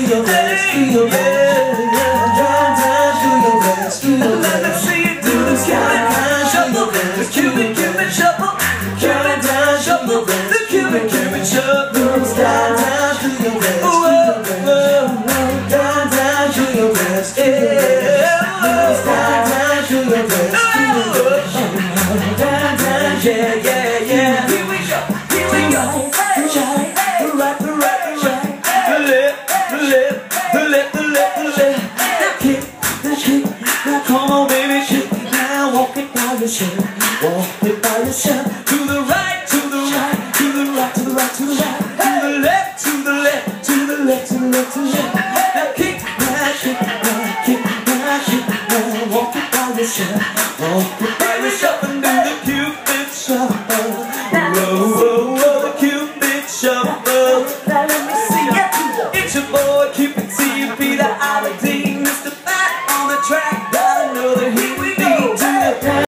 your best, do your best. Down, do your best, do your best. Let me see you do the Cupid shuffle, the Cupid shuffle, Cupid shuffle, the Cupid shuffle. Down, do your best, do your best. Down, do your best, do your best. Down, do your best, do your best. Down, yeah, yeah, yeah. Here we go, here we go. The right, the right. The left, the left, the left, the left, the left. Now kick, now shake, now come on baby, shake. Now walk it by yourself, walk it by yourself. To the right, to the right, To the right, to the right, to the right. to the left, to the left. To the left, to the left, to the left. Now kick, now shake, now kick, now shake. Now walk it by yourself, walk it by yourself and do the Cupid shuffle. Whoa, whoa, whoa, the Cupid shuffle. Now let me see ya. It's your boy Cupid, CUP, the ID, Mr. Fat on the track.